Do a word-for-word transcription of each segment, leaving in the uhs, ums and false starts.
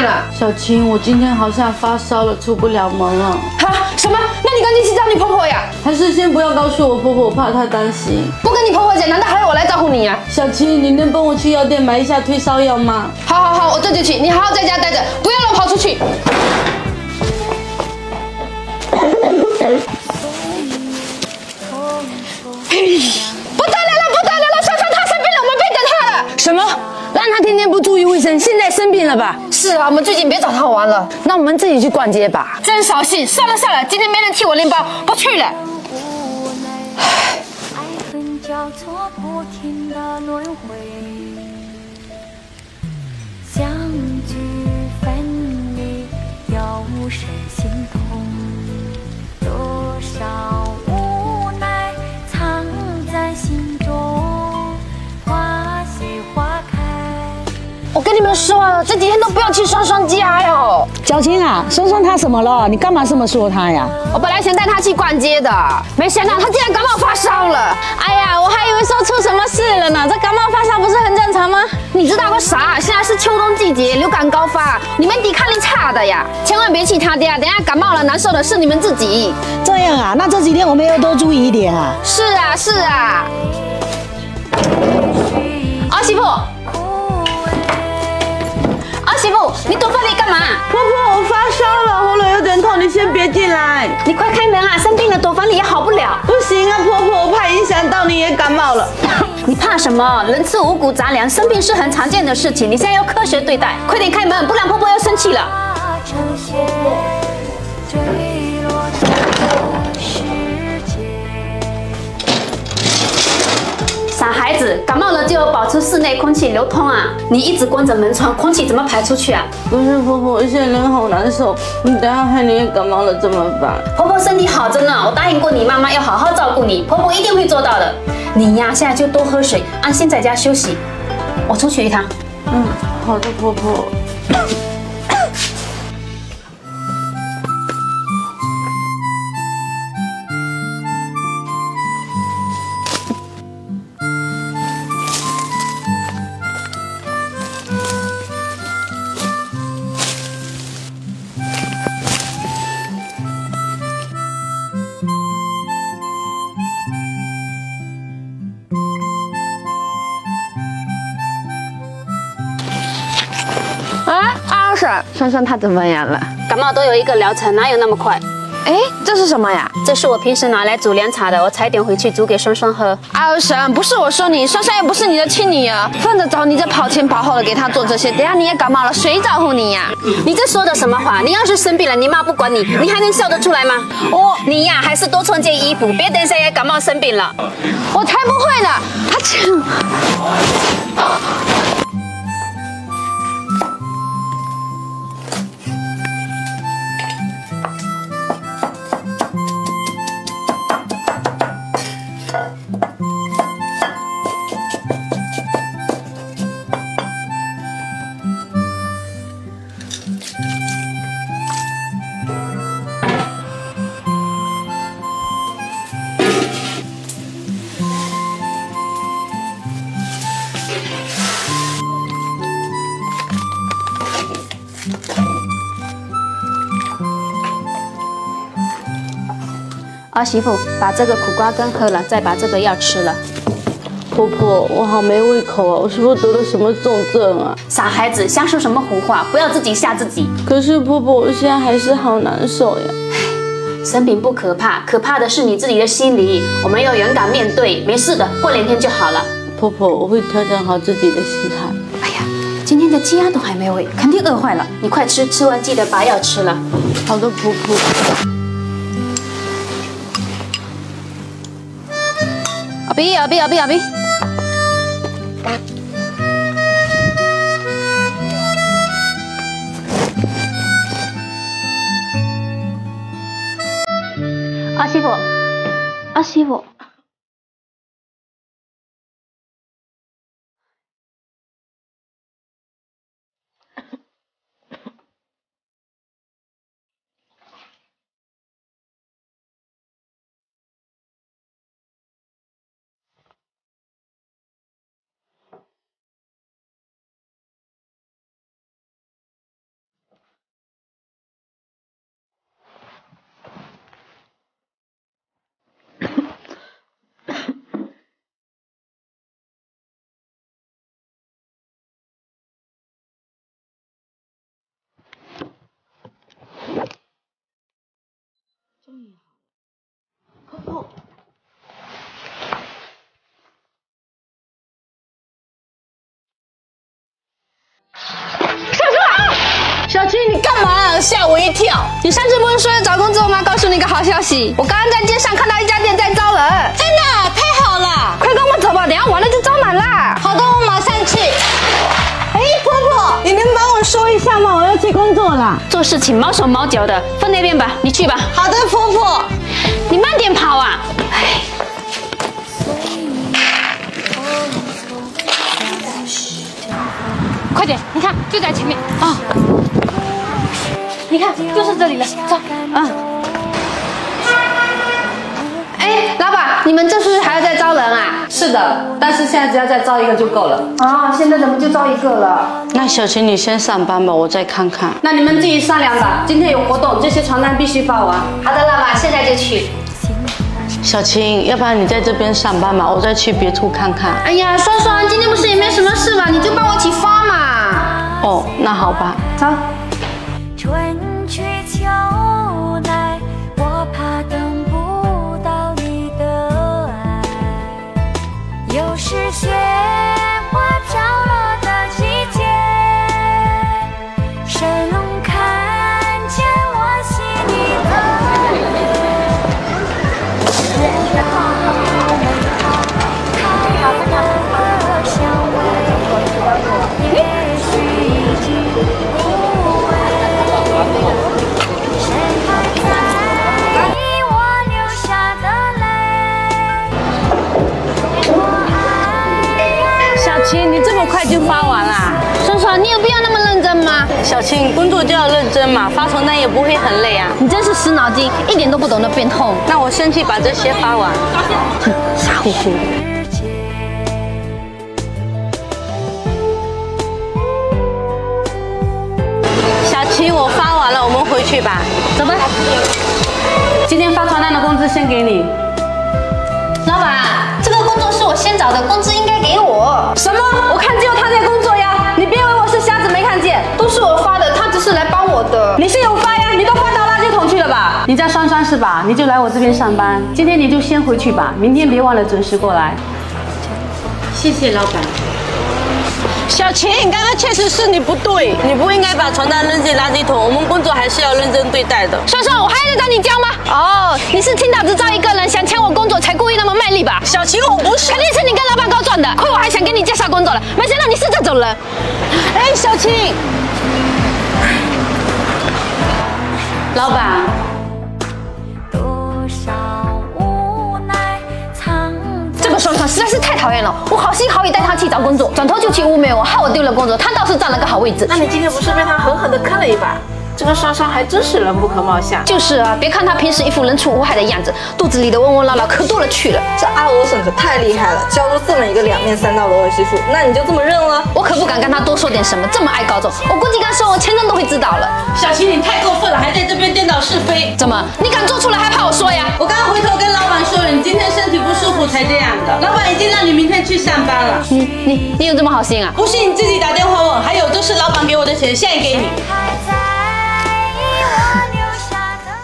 变了？ 小青，我今天好像发烧了，出不了门了。 哈？什么？那你赶紧去找你婆婆呀！ 还是先不要告诉我婆婆，我怕她担心。 不跟你婆婆讲，难道还要我来照顾你呀？ 小青，你能帮我去药店买一下退烧药吗？ 好好好，我这就去。你好好在家待着，不要乱跑出去。不得了了，不得了了！珊珊她生病了，我们别等她了。什么？让她天天不注意卫生，现在生病了吧？是啊，我们最近别找她玩了。那我们自己去逛街吧。真扫兴！算了算了，今天没人替我拎包，不去了。唉。爱恨交错，不停的轮回，相聚分离，有谁心痛？多少无奈藏在心中，花谢花开。我跟你们说了，这几天都不要去双双家哟。 小青啊，双双她什么了？你干嘛这么说她呀？ 我本来想带她去逛街的，没想到她竟然感冒发烧了。 哎呀，我还以为说出什么事了呢，这感冒发烧不是很正常吗？ 你知道个啥？现在是秋冬季节，流感高发，你们抵抗力差的呀，千万别去他家，等下感冒了难受的是你们自己。 这样啊，那这几天我们要多注意一点啊。 是啊，是啊。儿媳妇。儿媳妇，你躲这里干嘛？ 婆婆，我发烧了，喉咙有点痛，你先别进来。 你快开门啊！生病了躲房里也好不了。 不行啊，婆婆，我怕影响到你也感冒了。 你怕什么？人吃五谷杂粮，生病是很常见的事情。你现在要科学对待，快点开门，不然婆婆要生气了。傻孩子，感冒了就要保持室内空气流通啊！你一直关着门窗，空气怎么排出去啊？ 不是婆婆，我现在人好难受，你等下害你也感冒了怎么办？ 婆婆身体好着呢，我答应过你妈妈要好好照顾你，婆婆一定会做到的。你呀，现在就多喝水，安心在家休息。我出去一趟。 嗯，好的，婆婆。 啊，阿婶，珊珊她怎么样了？ 感冒都有一个疗程，哪有那么快？ 哎，这是什么呀？ 这是我平时拿来煮凉茶的，我采点回去煮给双双喝。 阿婶，不是我说你，珊珊又不是你的亲女儿，犯得着你这跑前跑后的给她做这些？等下你也感冒了，谁照顾你呀？ 你这说的什么话？你要是生病了，你妈不管你，你还能笑得出来吗？ 我， 你呀，还是多穿件衣服，别等下也感冒生病了。 我才不会呢！他这。 儿媳妇，把这个苦瓜羹喝了，再把这个药吃了。 婆婆，我好没胃口啊！我是不是得了什么重症啊？ 傻孩子，瞎说什么胡话，不要自己吓自己。 可是婆婆，我现在还是好难受呀。 生病不可怕，可怕的是你自己的心理。我们要勇敢面对，没事的，过两天就好了。 婆婆，我会调整好自己的心态。 哎呀，今天的鸡鸭都还没喂，肯定饿坏了。你快吃，吃完记得把药吃了。 好的，婆婆。 阿比，阿比，阿比，阿比。儿媳妇，儿媳妇。 小青，你干嘛？吓我一跳！你上次不是说要找工作吗？告诉你个好消息，我刚刚在街上看到一家店在招人。真的？太好了！快跟我走吧，等下完了就招满啦。好的，我马上去。 哎，婆婆，你能帮我说一下吗？我要去工作了。 做事情毛手毛脚的，放那边吧，你去吧。 好的，婆婆。 你慢点跑啊！哎。快点，你看就在前面啊！你看就是这里了，走。嗯。 哎，老板，你们这是还要再招人啊？ 是的，但是现在只要再招一个就够了。 啊，现在怎么就招一个了？ 那小琴你先上班吧，我再看看。 那你们自己商量吧。今天有活动，这些传单必须发完。 好的，老板，现在就去。 小琴，要不然你在这边上班嘛，我再去别处看看。 哎呀，双双，今天不是也没什么事嘛，你就帮我一起发嘛。 哦，那好吧， 走。 春去秋来，我怕等不到你的爱。又是雪花飘落的季节，谁能看见我心里的泪？人好美好，它的香味，也许已经枯萎。谁还在意我流下的泪？我爱呀。 小琴，你这么快就发完啦？ 双双，你有必要那么认真吗？ 小琴，工作就要认真嘛，发传单也不会很累啊。 你真是死脑筋，一点都不懂得变通。 那我先去把这些发完。 哼，傻乎乎。 小琴，我发完了，我们回去吧。 走吧。 今天发传单的工资先给你。 老板，这个工作是我先找的，工资应该给我。 什么？我看只有他在工作呀！你别以为我是瞎子没看见， 都是我发的，他只是来帮我的。 你是有发呀？你都发到垃圾桶去了吧？你叫双双是吧？你就来我这边上班。今天你就先回去吧，明天别忘了准时过来。 谢谢老板。小琴，刚刚确实是你不对，你不应该把传单扔进垃圾桶。我们工作还是要认真对待的。 双双，我还得找你教吗？哦，你是听到只招一个人，想抢我工作，才故意那么卖力吧？ 小琴，我不是， 肯定是你跟老板告状的。亏我还想给你介绍工作了，没想到你是这种人。 哎，小琴，老板。 多少无奈藏在这个双双实在是太讨厌了，我好心好意带他去找工作，转头就去污蔑我，害我丢了工作。他倒是占了个好位置。 那你今天不是被他狠狠地坑了一把？这个双双还真是人不可貌相。 就是啊，别看他平时一副人畜无害的样子，肚子里的嗡嗡唠唠可多了去了。 这阿娥婶可太厉害了，教出这么一个两面三刀的儿媳妇，那你就这么认了？ 我可不敢跟他多说点什么，这么爱告状，我估计刚说我前任都会知道了。 小琴，你太过分了，还在这边颠倒是非。 怎么？你敢做出来还怕我说呀？ 我刚刚回头跟老板说了，你今天身体不舒服才这样的。老板已经让你明天去上班了。 你你你有这么好心啊？ 不信你自己打电话问。还有，这是老板给我的钱，现在给你。 还在意我留下的。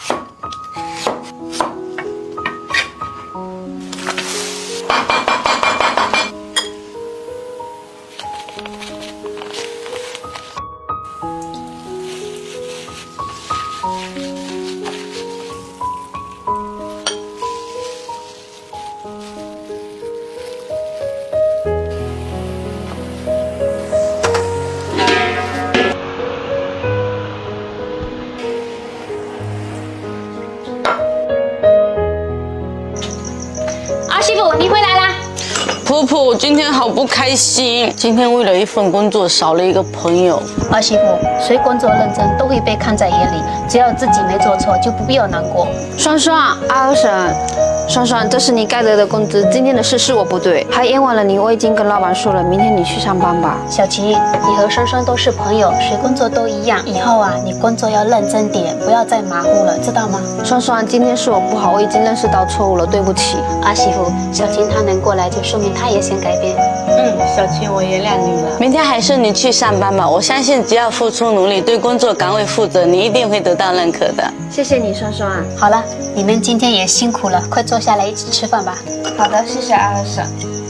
阿媳妇，你回来啦！ 婆婆，我今天好不开心。今天为了一份工作少了一个朋友。 儿媳妇，谁工作认真都会被看在眼里，只要自己没做错，就不必要难过。 双双，阿娥婶，双双，这是你该得的工资。今天的事是我不对，还冤枉了你。我已经跟老板说了，明天你去上班吧。 小琪，你和双双都是朋友，谁工作都一样。以后啊，你工作要认真点，不要再马虎了，知道吗？ 双双，今天是我不好，我已经认识到错误了，对不起。 儿媳妇，小琴她能过来，就说明她也想改变。 嗯，小琴，我原谅你了。明天还是你去上班吧，我相信只要付出努力，对工作岗位负责，你一定会得到认可的。 谢谢你，双双啊。 好了，你们今天也辛苦了，快坐下来一起吃饭吧。 好的，谢谢阿二婶。